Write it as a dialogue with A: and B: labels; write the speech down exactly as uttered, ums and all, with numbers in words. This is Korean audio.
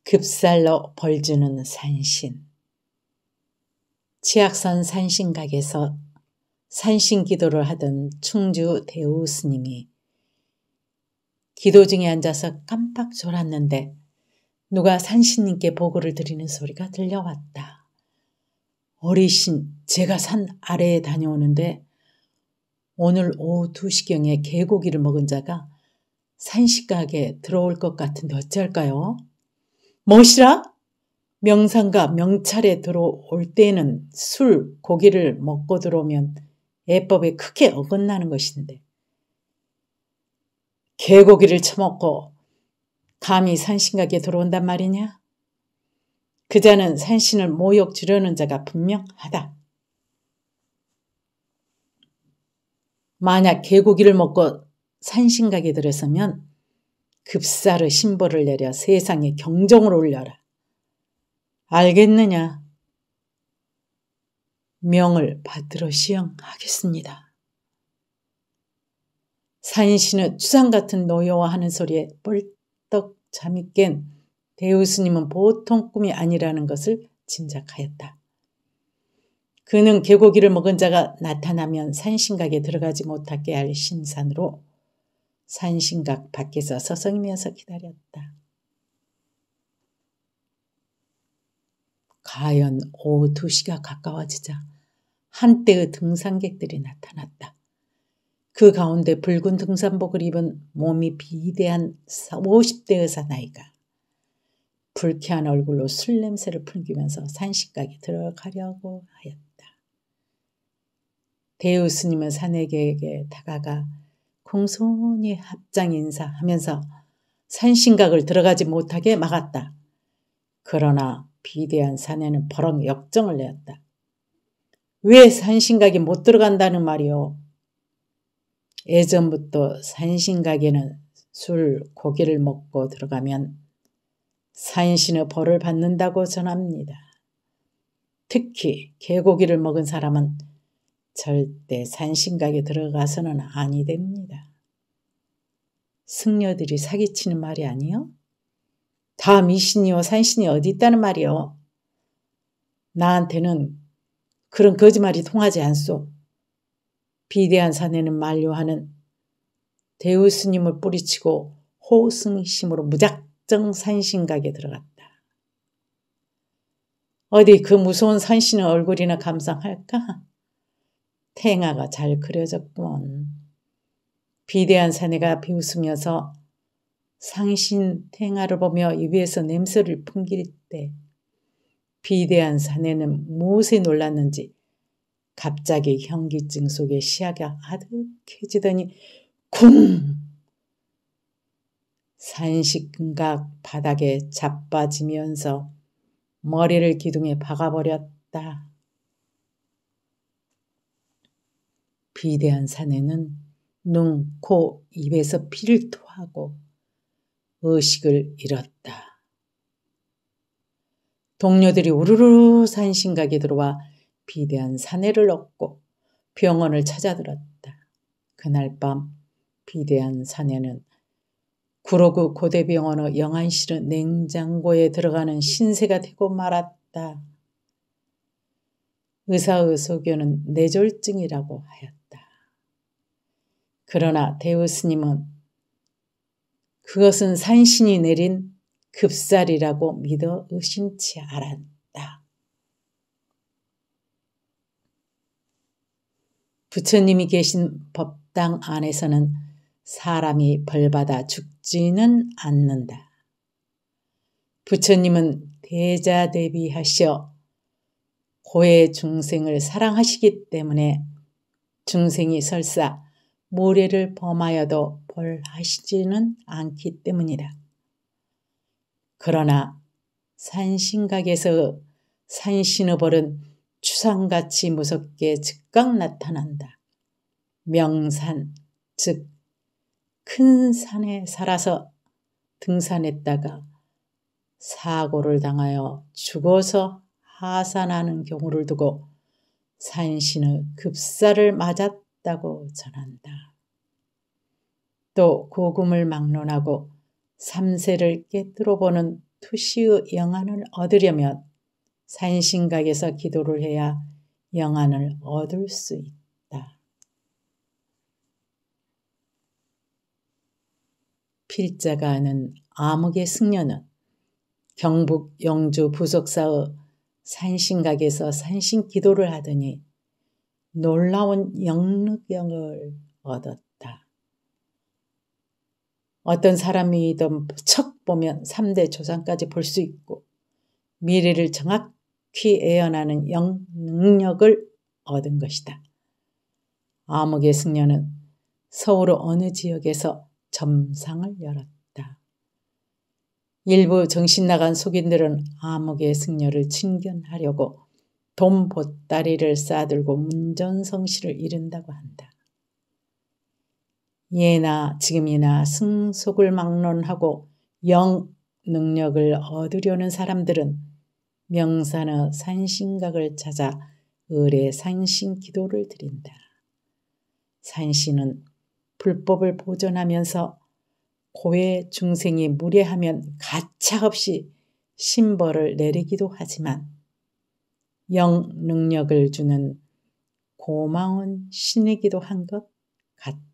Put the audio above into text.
A: 급살로 벌주는 산신. 치악산 산신각에서 산신기도를 하던 충주 대우 스님이 기도 중에 앉아서 깜빡 졸았는데 누가 산신님께 보고를 드리는 소리가 들려왔다. 어리신, 제가 산 아래에 다녀오는데 오늘 오후 두 시경에 개고기를 먹은 자가 산신각에 들어올 것 같은데 어쩔까요? 뭐시라? 명상가 명찰에 들어올 때에는 술, 고기를 먹고 들어오면 예법에 크게 어긋나는 것인데 개고기를 처먹고 감히 산신각에 들어온단 말이냐? 그 자는 산신을 모욕 주려는 자가 분명하다. 만약 개고기를 먹고 산신각에 들어서면 급사르 신보를 내려 세상에 경종을 울려라. 알겠느냐? 명을 받들어 시행하겠습니다. 산신의 추상 같은 노여워하는 소리에 벌떡 잠이 깬 대우스님은 보통 꿈이 아니라는 것을 짐작하였다. 그는 개고기를 먹은 자가 나타나면 산신각에 들어가지 못하게 할 신산으로 산신각 밖에서 서성이면서 기다렸다. 과연 오후 두 시가 가까워지자 한때의 등산객들이 나타났다. 그 가운데 붉은 등산복을 입은 몸이 비대한 오십 대의 사나이가 불쾌한 얼굴로 술 냄새를 풍기면서 산신각에 들어가려고 하였다. 대우 스님은 사내에게 다가가 공손히 합장 인사하면서 산신각을 들어가지 못하게 막았다. 그러나 비대한 사내는 버럭 역정을 내었다. 왜 산신각에 못 들어간다는 말이오? 예전부터 산신각에는 술, 고기를 먹고 들어가면 산신의 벌을 받는다고 전합니다. 특히 개고기를 먹은 사람은 절대 산신각에 들어가서는 아니 됩니다. 승려들이 사기치는 말이 아니요? 다 미신이요 산신이 어디 있다는 말이요? 나한테는 그런 거짓말이 통하지 않소. 비대한 사내는 만류하는 대우 스님을 뿌리치고 호승심으로 무작정 산신각에 들어갔다. 어디 그 무서운 산신의 얼굴이나 감상할까? 탱아가 잘 그려졌구먼. 비대한 사내가 비웃으면서 상신 탱아를 보며 입에서 냄새를 풍길 때 비대한 사내는 무엇에 놀랐는지 갑자기 현기증 속에 시야가 아득해지더니 쿵! 산신각 바닥에 자빠지면서 머리를 기둥에 박아버렸다. 비대한 사내는 눈, 코, 입에서 피를 토하고 의식을 잃었다. 동료들이 우르르 산신각에 들어와 비대한 사내를 얻고 병원을 찾아들었다. 그날 밤 비대한 사내는 구로구 고대병원의 영안실의 냉장고에 들어가는 신세가 되고 말았다. 의사의 소견은 뇌졸중이라고 하였다. 그러나 대우 스님은 그것은 산신이 내린 급살이라고 믿어 의심치 않았다. 부처님이 계신 법당 안에서는 사람이 벌받아 죽지는 않는다. 부처님은 대자대비하셔 고해 중생을 사랑하시기 때문에 중생이 설사 모례를 범하여도 벌하시지는 않기 때문이다. 그러나 산신각에서 산신의 벌은 추상같이 무섭게 즉각 나타난다. 명산, 즉 큰 산에 살아서 등산했다가 사고를 당하여 죽어서 하산하는 경우를 두고 산신의 급사를 맞았다고 전한다. 또 고금을 막론하고 삼세를 깨뜨려 보는 두 투시의 영안을 얻으려면 산신각에서 기도를 해야 영안을 얻을 수 있다. 필자가 아는 암흑의 승려는 경북 영주 부속사의 산신각에서 산신 기도를 하더니 놀라운 영능력을 얻었다. 어떤 사람이든 척 보면 삼 대 조상까지 볼 수 있고 미래를 정확히 예언하는 영능력을 얻은 것이다. 암흑의 승려는 서울의 어느 지역에서 점상을 열었다. 일부 정신 나간 속인들은 암흑의 승려를 친견하려고 돈 보따리를 싸들고 문전성시를 이룬다고 한다. 예나 지금이나 승속을 막론하고 영 능력을 얻으려는 사람들은 명산의 산신각을 찾아 을의 산신 기도를 드린다. 산신은 불법을 보존하면서 고해 중생이 무례하면 가차없이 신벌을 내리기도 하지만 영 능력을 주는 고마운 신이기도 한 것 같다.